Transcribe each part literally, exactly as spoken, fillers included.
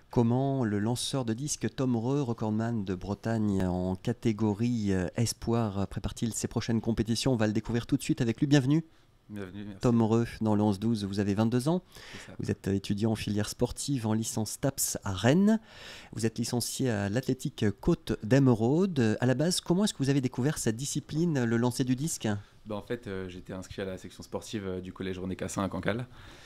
Comment le lanceur de disques Tom Reu, recordman de Bretagne en catégorie euh, espoir, prépare-t-il ses prochaines compétitions? On va le découvrir tout de suite avec lui. Bienvenue. Bienvenue, merci. Tom Reu, dans le onze douze, vous avez vingt-deux ans. C'est ça. Vous êtes étudiant en filière sportive en licence TAPS à Rennes. Vous êtes licencié à l'athlétique Côte d'Emeraude. À la base, comment est-ce que vous avez découvert cette discipline, le lancer du disque? Bah, en fait, euh, j'étais inscrit à la section sportive euh, du collège René Cassin à Cancale.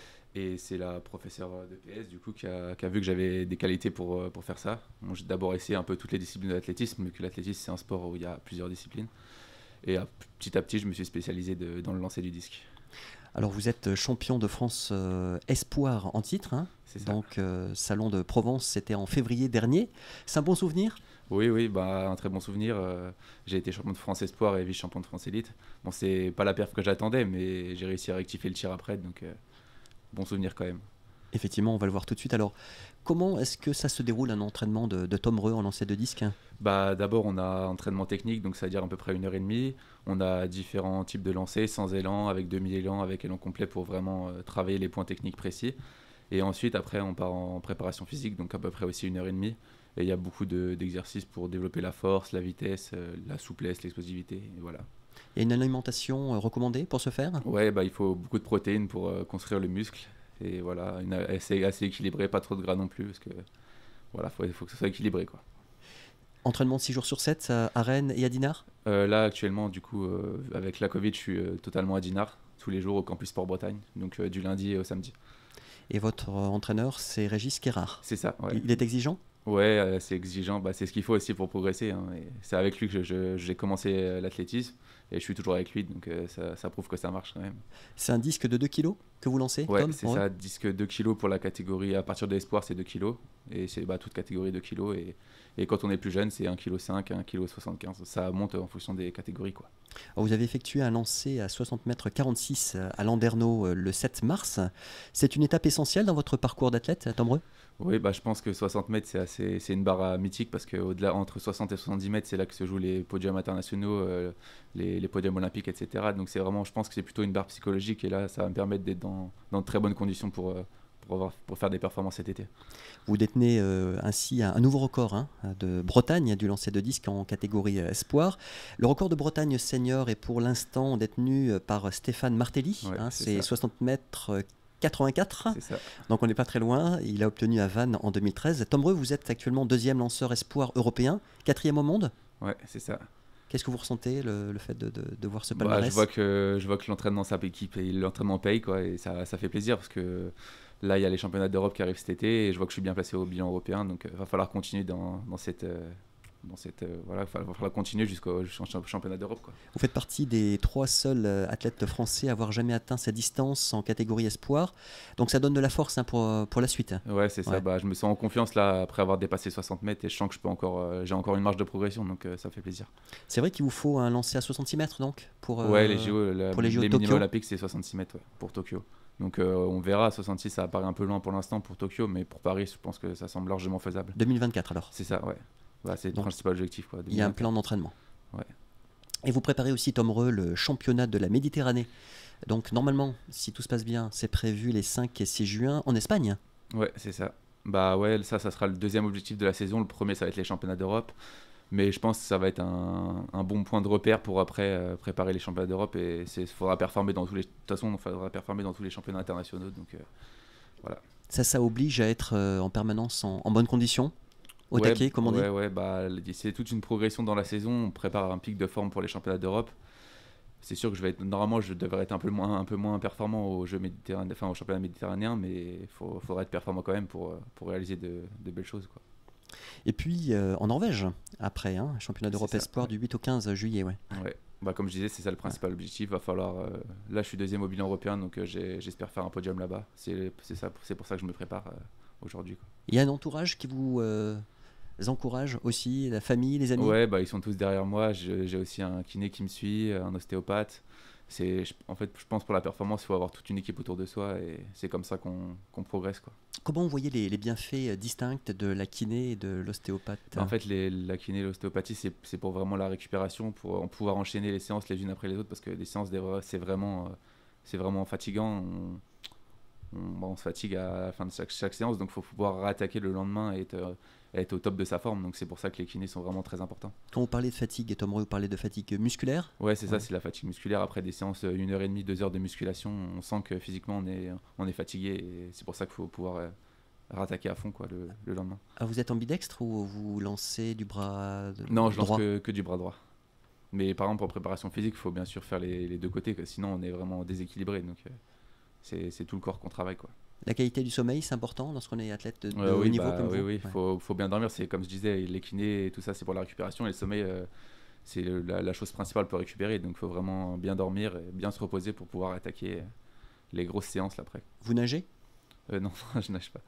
Et c'est la professeure de P S du coup, qui, a, qui a vu que j'avais des qualités pour, euh, pour faire ça. Bon, j'ai d'abord essayé un peu toutes les disciplines de l'athlétisme, vu que l'athlétisme c'est un sport où il y a plusieurs disciplines. Et à, petit à petit, je me suis spécialisé de, dans le lancer du disque. Alors vous êtes champion de France euh, espoir en titre, hein. C'est ça. Donc euh, Salon de Provence, c'était en février dernier. C'est un bon souvenir? Oui, oui, bah, un très bon souvenir. Euh, j'ai été champion de France espoir et vice-champion de France élite. Bon, c'est pas la perf que j'attendais, mais j'ai réussi à rectifier le tir après, donc euh, bon souvenir quand même. Effectivement, on va le voir tout de suite. Alors, comment est-ce que ça se déroule un entraînement de, de Tom Reu en lancer de disque? Bah, d'abord, on a entraînement technique, donc ça veut dire à peu près une heure et demie. On a différents types de lancers, sans élan, avec demi-élan, avec élan complet pour vraiment euh, travailler les points techniques précis. Et ensuite, après, on part en préparation physique, donc à peu près aussi une heure et demie. Et il y a beaucoup de- d'exercices pour développer la force, la vitesse, euh, la souplesse, l'explosivité. Et voilà. Il y a une alimentation euh, recommandée pour ce faire? Ouais, bah, il faut beaucoup de protéines pour euh, construire le muscle. Et voilà, une, assez, assez équilibré, pas trop de gras non plus, parce que voilà, faut, faut que ce soit équilibré, quoi. Entraînement six jours sur sept à à Rennes et à Dinard? Euh, là, actuellement, du coup, euh, avec la Covid, je suis euh, totalement à Dinard, tous les jours au campus Sport Bretagne, donc euh, du lundi au samedi. Et votre euh, entraîneur, c'est Régis Guérard. C'est ça, ouais. Il il est exigeant? Ouais, euh, c'est exigeant, bah, c'est ce qu'il faut aussi pour progresser, hein, et c'est avec lui que je- je- j'ai commencé euh, l'athlétisme, et je suis toujours avec lui, donc euh, ça, ça prouve que ça marche quand même. C'est un disque de deux kilos que vous lancez, Ouais, Tom? c'est Ouais. ça, disque deux kilos pour la catégorie, à partir de l'espoir, c'est deux kilos, et c'est bah, toute catégorie deux kilos, et, et quand on est plus jeune, c'est un virgule cinq kg, un virgule soixante-quinze kg. Ça monte en fonction des catégories, quoi. Alors, vous avez effectué un lancer à soixante mètres quarante-six à Landerneau euh, le sept mars. C'est une étape essentielle dans votre parcours d'athlète, Tom Reu? Oui, bah, je pense que soixante mètres, c'est assez, c'est une barre euh, mythique parce qu'au-delà, entre soixante et soixante-dix mètres, c'est là que se jouent les podiums internationaux, euh, les, les podiums olympiques, et cetera. Donc c'est vraiment, je pense que c'est plutôt une barre psychologique et là, ça va me permettre d'être dans, dans de très bonnes conditions pour, euh, pour, avoir- pour faire des performances cet été. Vous détenez euh, ainsi un, un nouveau record hein, de Bretagne du lancer de disque en catégorie euh, espoir. Le record de Bretagne senior est pour l'instant détenu euh, par Stéphane Martelly. Ouais, hein, c'est c'est ça. soixante mètres euh, quatre-vingt-quatre. C'est ça. Donc on n'est pas très loin. Il a obtenu à Vannes en deux mille treize. Tom Reu, vous êtes actuellement deuxième lanceur espoir européen, quatrième au monde. Ouais, c'est ça. Qu'est-ce que vous ressentez, le, le fait de, de- de voir ce Bah, palmarès? je vois que, je vois que l'entraînement, ça paye, et l'entraînement paye, quoi, et ça, ça fait plaisir parce que là, il y a les championnats d'Europe qui arrivent cet été et je vois que je suis bien placé au bilan européen. Donc, il va falloir continuer dans, dans cette. euh, dans cette euh, voilà, il va falloir continuer jusqu'au jusqu'au championnat d'Europe, quoi. Vous faites partie des trois seuls euh, athlètes français à avoir jamais atteint cette distance en catégorie espoir. Donc ça donne de la force hein, pour, euh, pour la suite. Ouais, c'est ça. Ouais. Bah, je me sens en confiance là après avoir dépassé soixante mètres et je sens que je peux encore, euh, j'ai encore une marge de progression, donc euh, ça fait plaisir. C'est vrai qu'il vous faut un lancer à soixante-six mètres donc pour, euh, Ouais, les J O, la- pour les J O de les minima Tokyo. olympiques, c'est soixante-six mètres, ouais, pour Tokyo. Donc euh, on verra, soixante-six, ça paraît un peu loin pour l'instant pour Tokyo, mais pour Paris, je pense que ça semble largement faisable. deux mille vingt-quatre alors. C'est ça, ouais. Bah, c'est le Donc, principal objectif, quoi. Il y a un plan d'entraînement. Ouais. Et vous préparez aussi, Tom Reu, le championnat de la Méditerranée. Donc normalement, si tout se passe bien, c'est prévu les cinq et six juin en Espagne. Ouais, c'est ça. Bah ouais, ça, ça sera le deuxième objectif de la saison. Le premier, ça va être les championnats d'Europe. Mais je pense que ça va être un, un bon point de repère pour après euh, préparer les championnats d'Europe. Et il faudra performer dans tous les. De toute façon, il faudra performer dans tous les championnats internationaux. Donc euh, voilà. Ça, ça oblige à être euh, en permanence en, en bonne condition, au Ouais, taquet, comme on ouais, dit. ouais, bah, c'est toute une progression dans la saison. On prépare un pic de forme pour les championnats d'Europe. C'est sûr que je vais être, normalement, je devrais être un peu moins, un peu moins performant aux Jeux méditerranéens, enfin au championnat méditerranéen, mais il faudra être performant quand même pour, pour réaliser de, de belles choses, quoi. Et puis euh, en Norvège, après, hein, championnat d'Europe C'est ça, espoir ouais. du huit au quinze juillet. Ouais. Ouais. Bah, comme je disais, c'est ça le principal objectif. Va falloir. euh, là, je suis deuxième au bilan européen, donc euh, j'ai- j'espère faire un podium là-bas. C'est c'est ça, c'est pour ça que je me prépare euh, aujourd'hui, quoi. Il y a un entourage qui vous euh, encourage aussi, la famille, les amis? Ouais, bah, ils sont tous derrière moi. Je- J'ai aussi un kiné qui me suit, un ostéopathe. C'est, je- en fait, je pense pour la performance, il faut avoir toute une équipe autour de soi et c'est comme ça qu'on qu'on progresse, quoi. Comment vous voyez les, les bienfaits euh, distincts de la kiné et de l'ostéopathe? En fait, les- la kiné et l'ostéopathie, c'est c'est pour vraiment la récupération, pour euh, pouvoir enchaîner les séances les unes après les autres, parce que les séances, des- c'est vraiment, euh, c'est vraiment fatigant. On- on, bah, on se fatigue à la fin de chaque, chaque séance, donc il faut pouvoir réattaquer le lendemain et être, euh, être au top de sa forme. Donc c'est pour ça que les kinés sont vraiment très importants. Quand vous parlez de fatigue, et Tom Roy, vous parlez de fatigue musculaire? Ouais, c'est Ouais. ça, c'est la fatigue musculaire. Après des séances, une heure et demie, deux heures de musculation, on sent que physiquement on est, on est fatigué et c'est pour ça qu'il faut pouvoir euh, rattaquer à fond quoi, le, le lendemain. Ah, vous êtes ambidextre ou vous lancez du bras de- Non, je lance droit? que, que du bras droit. Mais par exemple, en préparation physique, il faut bien sûr faire les, les deux côtés, que sinon on est vraiment déséquilibré. Donc euh, c'est, c'est tout le corps qu'on travaille, quoi. La qualité du sommeil, c'est important lorsqu'on est athlète de, de Euh, haut oui, niveau bah, comme oui, vous? oui, Ouais. faut, faut bien dormir. C'est comme je disais, les kinés et tout ça, c'est pour la récupération. Et le sommeil, euh, c'est le- la, la chose principale pour récupérer. Donc il faut vraiment bien dormir et bien se reposer pour pouvoir attaquer les grosses séances là, après. Vous nagez? Euh, non, je nage pas.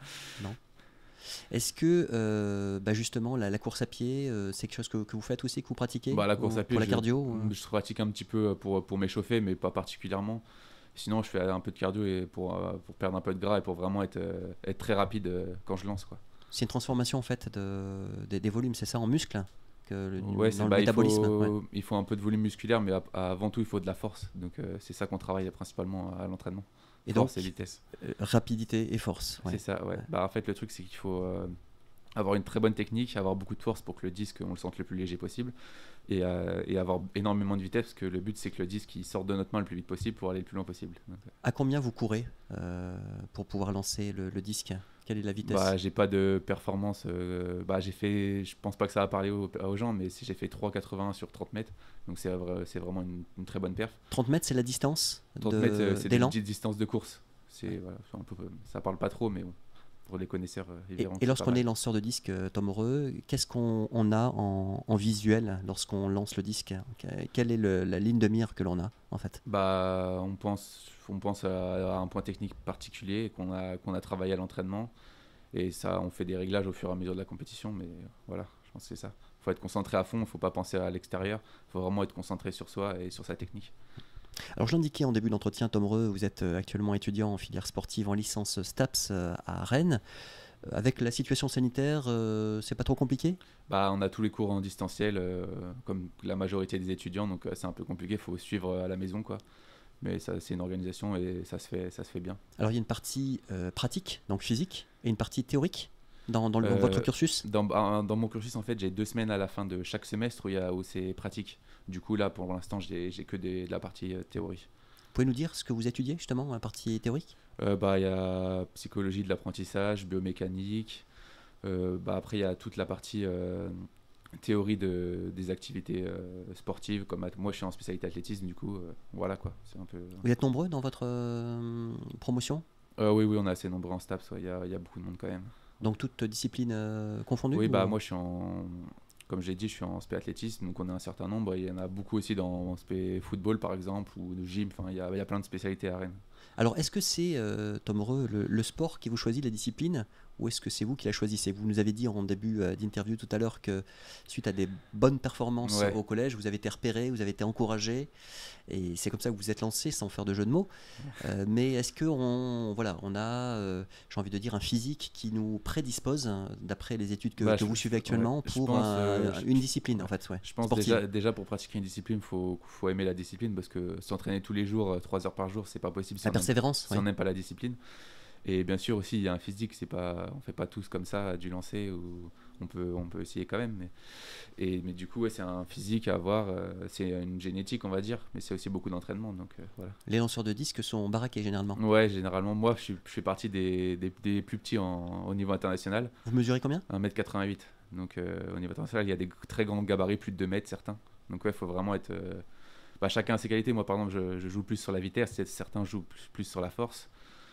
Est-ce que euh, bah justement la, la course à pied, euh, c'est quelque chose que, que vous faites aussi, que vous pratiquez? Bah, la course Ou à pied, pour la je, cardio? ou- je pratique un petit peu pour, pour m'échauffer, mais pas particulièrement. Sinon, je fais un peu de cardio et pour, euh, pour perdre un peu de gras et pour vraiment être, euh, être très rapide euh, quand je lance, quoi. C'est une transformation en fait de, des, des volumes, c'est ça, en muscles que le, Ouais, dans c'est, le bah, il, métabolisme. Ouais. faut, il faut un peu de volume musculaire, mais à- avant tout, il faut de la force. Donc, euh, c'est ça qu'on travaille principalement à l'entraînement. Et Force donc, et vitesse. euh, rapidité et force. Ouais. C'est ça, ouais. Ouais. Bah, en fait, le truc, c'est qu'il faut euh, avoir une très bonne technique, avoir beaucoup de force pour que le disque, on le sente le plus léger possible, et, euh, et avoir énormément de vitesse, parce que le but, c'est que le disque, il sorte de notre main le plus vite possible pour aller le plus loin possible. Donc, euh, À combien vous courez euh, pour pouvoir lancer le, le disque? Quelle est la vitesse? bah, j'ai pas de performance. euh, bah, j'ai fait, je pense pas que ça va parler aux, aux gens, mais si j'ai fait trois quatre-vingts sur trente mètres, donc c'est, vrai- c'est vraiment une, une très bonne perf. trente mètres, c'est la distance trente de- mètres, euh, c'est une d'élan? petite distance de course. C'est, voilà, c'est un peu, ça parle pas trop, mais bon, pour les connaisseurs, euh, ils Et, verront que et c'est lorsqu'on pas est mal. lanceur de disque, euh, Tom Heureux, qu'est-ce qu'on on a en, en visuel lorsqu'on lance le disque? Que- Quelle est le- la ligne de mire que l'on a en fait? Bah, on pense, on pense à, à un point technique particulier qu'on a, qu'on a travaillé à l'entraînement. Et ça, on fait des réglages au fur et à mesure de la compétition. Mais voilà, je pense que c'est ça. Il faut être concentré à fond, il ne faut pas penser à l'extérieur. Il faut vraiment être concentré sur soi et sur sa technique. Alors je l'indiquais en début d'entretien, Tom Heureux, vous êtes euh, actuellement étudiant en filière sportive en licence STAPS euh, à Rennes. Euh, Avec la situation sanitaire, euh, c'est pas trop compliqué? Bah, on a tous les cours en distanciel, euh, comme la majorité des étudiants. Donc euh, c'est un peu compliqué, il faut suivre à la maison, quoi. Mais ça, c'est une organisation et ça se fait, ça se fait bien. Alors il y a une partie euh, pratique, donc physique, et une partie théorique dans, dans le- Euh, votre cursus? Dans, bah, dans mon cursus, en fait, j'ai deux semaines à la fin de chaque semestre où, il y a, où c'est pratique. Du coup, là, pour l'instant, j'ai, j'ai que des, de la partie euh, théorie. Vous pouvez nous dire ce que vous étudiez justement, la partie théorique? Euh, bah, il y a psychologie de l'apprentissage, biomécanique. Euh, bah, après, il y a toute la partie euh, théorie de, des activités euh, sportives. Comme at- moi, je suis en spécialité athlétisme, du coup, euh, voilà quoi. C'est un peu. Vous êtes nombreux dans votre euh, promotion? Euh, oui, oui, on est assez nombreux en STAPS. ouais, Il y, a, il y a beaucoup de monde quand même. Donc toutes disciplines euh, confondues? Oui, bah ou- moi, je suis en. Comme j'ai dit, je suis en spé athlétisme, donc on a un certain nombre. Il y en a beaucoup aussi dans spé football, par exemple, ou de gym. Enfin, il y a, il y a plein de spécialités à Rennes. Alors est-ce que c'est, euh, Tom Heureux, le, le sport qui vous choisit la discipline, ou est-ce que c'est vous qui la choisissez? Vous nous avez dit en début euh, d'interview tout à l'heure que suite à des bonnes performances Ouais. au collège, vous avez été repéré, vous avez été encouragé, et c'est comme ça que vous vous êtes lancé sans faire de jeu de mots. Euh, mais est-ce que on, voilà, on a, euh, j'ai envie de dire, un physique qui nous prédispose, hein, d'après les études que, Bah, que je- vous suivez actuellement, ouais, je pour pense, un- euh, je- une discipline en fait, ouais, Je pense sportive? déjà, déjà pour pratiquer une discipline, il faut, faut aimer la discipline parce que s'entraîner tous les jours, euh, trois heures par jour, c'est pas possible si La on n'aime persévérance, si ouais. on n'aime pas la discipline. Et bien sûr aussi, il y a un physique, c'est pas, on fait pas tous comme ça du lancer, ou on peut, on peut essayer quand même. Mais, et, mais du coup, ouais, c'est un physique à avoir, euh, c'est une génétique, on va dire, mais c'est aussi beaucoup d'entraînement. Donc euh, voilà. Les lanceurs de disques sont baraqués généralement. Ouais, généralement, moi, je, suis- je fais partie des, des, des plus petits en- au niveau international, Vous mesurez combien? un mètre quatre-vingt-huit. Donc euh, au niveau international, il y a des très grands gabarits, plus de deux mètres certains. Donc ouais, il faut vraiment être. euh, bah, chacun a ses qualités. Moi, par exemple, je, je joue plus sur la vitesse, certains jouent plus, plus sur la force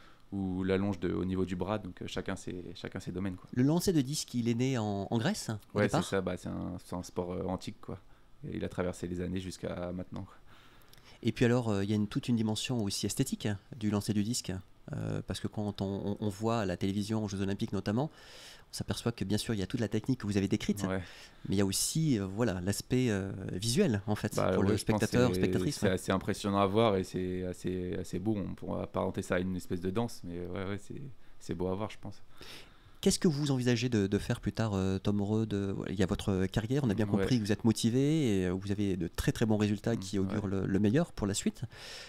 ou l'allonge de, au niveau du bras. Donc euh, chacun, ses, chacun ses domaines, quoi. Le lancer de disque, il est né en, en Grèce au Ouais, c'est départ? ça. Bah, c'est un, c'est un sport euh, antique, quoi. Et il a traversé les années jusqu'à maintenant, quoi. Et puis alors, euh, il y a une, toute une dimension aussi esthétique hein, du lancer du disque, euh, parce que quand on, on- on voit à la télévision, aux Jeux Olympiques notamment, on s'aperçoit que bien sûr, il y a toute la technique que vous avez décrite, Ouais. mais il y a aussi euh, voilà, l'aspect euh, visuel, en fait, Bah, pour ouais, le je pense que spectateur, c'est- spectatrice. C'est ouais. assez impressionnant à voir et c'est assez, assez beau. On pourra apparenter ça à une espèce de danse, mais ouais, ouais, c'est, c'est beau à voir, je pense. Qu'est-ce que vous envisagez de, de faire plus tard, euh, Tom Heureux de, Il y a votre carrière, on a bien compris Ouais. que vous êtes motivé et euh, vous avez de très très bons résultats qui augurent Ouais. le, le meilleur pour la suite.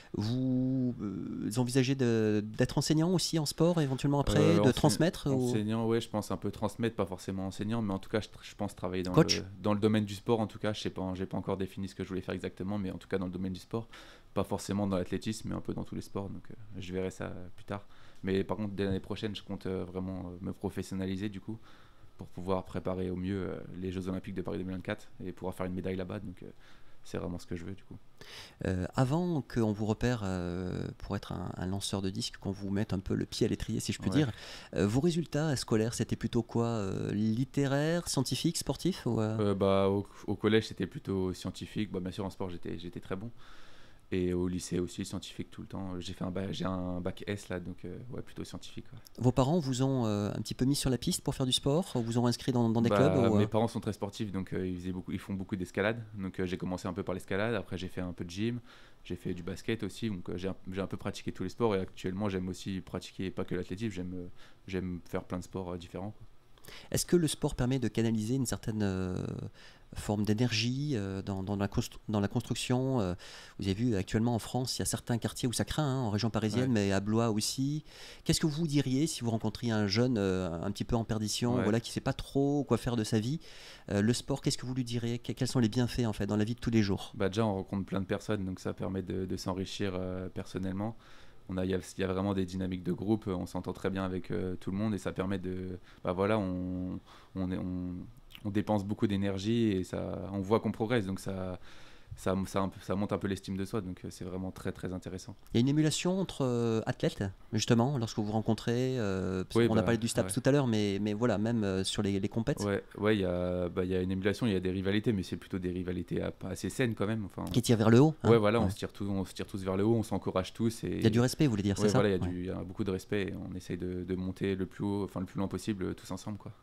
Vous euh, envisagez de- d'être enseignant aussi en sport, éventuellement après, Euh, de ense- transmettre au- Enseignant, ouais, je pense un peu transmettre, pas forcément enseignant, mais en tout cas, je, je pense travailler dans Coach. le, dans le domaine du sport. En tout cas, je sais pas, j'ai pas encore défini ce que je voulais faire exactement, mais en tout cas dans le domaine du sport, pas forcément dans l'athlétisme, mais un peu dans tous les sports. Donc, euh, je verrai ça euh, plus tard. Mais par contre, dès l'année prochaine, je compte euh, vraiment euh, me professionnaliser du coup, pour pouvoir préparer au mieux euh, les Jeux Olympiques de Paris deux mille vingt-quatre et pouvoir faire une médaille là-bas. Donc, euh, c'est vraiment ce que je veux du coup. Euh, avant qu'on vous repère euh, pour être un, un lanceur de disques, qu'on vous mette un peu le pied à l'étrier, si je puis Ouais. dire, euh, vos résultats scolaires, c'était plutôt quoi euh, littéraire, scientifique, sportif ou, euh Euh, bah, au, au collège, c'était plutôt scientifique. Bah, bien sûr, en sport, j'étais, j'étais très bon. Et au lycée aussi, scientifique tout le temps. J'ai fait un bac, j'ai un bac S là, donc euh, ouais, plutôt scientifique. Ouais. Vos parents vous ont euh, un petit peu mis sur la piste pour faire du sport, vous ont inscrit dans, dans des Bah, clubs ou, euh mes parents sont très sportifs, donc euh, ils, faisaient beaucoup, ils font beaucoup d'escalade. Donc euh, j'ai commencé un peu par l'escalade, après j'ai fait un peu de gym, j'ai fait du basket aussi, donc euh, j'ai, un, j'ai un peu pratiqué tous les sports et actuellement j'aime aussi pratiquer, pas que l'athlétisme, j'aime, euh, j'aime faire plein de sports euh, différents. Quoi. Est-ce que le sport permet de canaliser une certaine euh, forme d'énergie euh, dans, dans la constru- dans la construction euh, Vous avez vu actuellement en France, il y a certains quartiers où ça craint, hein, en région parisienne, Ouais. mais à Blois aussi. Qu'est-ce que vous diriez si vous rencontriez un jeune euh, un petit peu en perdition, Ouais. voilà, qui ne sait pas trop quoi faire de sa vie? Euh, le sport, qu'est-ce que vous lui diriez? Que- Quels sont les bienfaits en fait dans la vie de tous les jours? Bah, déjà, on rencontre plein de personnes, donc ça permet de, de s'enrichir euh, personnellement. On a, il y a, il y a vraiment des dynamiques de groupe, on s'entend très bien avec euh, tout le monde et ça permet de. Bah voilà, on, on, est- on, on dépense beaucoup d'énergie et ça, on voit qu'on progresse, donc ça, ça, ça, un peu- ça monte un peu l'estime de soi, donc euh, c'est vraiment très très intéressant. Il y a une émulation entre euh, athlètes, justement, lorsque vous vous rencontrez. euh, parce Oui, qu'on a bah, parlé du STAPS ouais. tout à l'heure, mais, mais voilà, même euh, sur les, les compètes. Ouais, ouais, il y a, bah, il y a une émulation, il y a des rivalités, mais c'est plutôt des rivalités à- pas assez saines quand même. Enfin, Qui tire vers le haut. hein. ouais, voilà, Ouais. on se tire tous, on se tire tous vers le haut, on s'encourage tous et. Il y a du respect, vous voulez dire, Ouais, c'est ça? voilà, il y, a Ouais. du- il y a beaucoup de respect et on essaye de, de monter le plus haut, enfin le plus loin possible, euh, tous ensemble, quoi.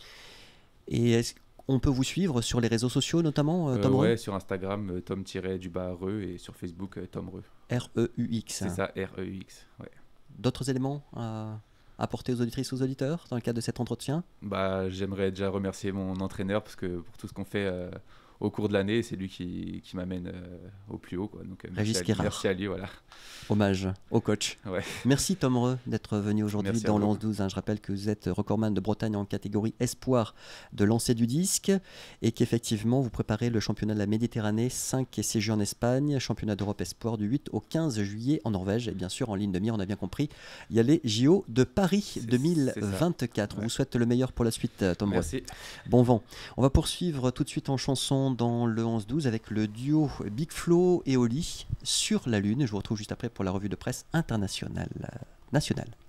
Et est-ce qu'on peut vous suivre sur les réseaux sociaux, notamment, euh, Euh, Tom Reu? ouais, sur Instagram, euh, tom-du-bas-reu et sur Facebook, euh, Tom Reu. R E U X. C'est ça, R E U X. Ouais. D'autres éléments à apporter aux auditrices, aux auditeurs, dans le cadre de cet entretien? Bah, j'aimerais déjà remercier mon entraîneur parce que pour tout ce qu'on fait euh, au cours de l'année, c'est lui qui, qui m'amène euh, au plus haut, quoi. Donc, euh, Régis merci, à, lui- Guérard. merci à lui, voilà. Hommage au coach. Ouais. Merci Tom Reu d'être venu aujourd'hui Merci à dans le vous. onze douze. hein. Je rappelle que vous êtes recordman de Bretagne en catégorie espoir de lancer du disque et qu'effectivement vous préparez le championnat de la Méditerranée, cinq essais en Espagne, championnat d'Europe espoir du huit au quinze juillet en Norvège et bien sûr en ligne de mire, on a bien compris, il y a les J O de Paris C'est- deux mille vingt-quatre. c'est ça. On Ouais. vous souhaite le meilleur pour la suite Tom Reu. Merci. Bon vent. On va poursuivre tout de suite en chanson dans le onze douze avec le duo Big Flo et Oli sur la Lune. Je vous retrouve juste après pour la revue de presse internationale. Nationale.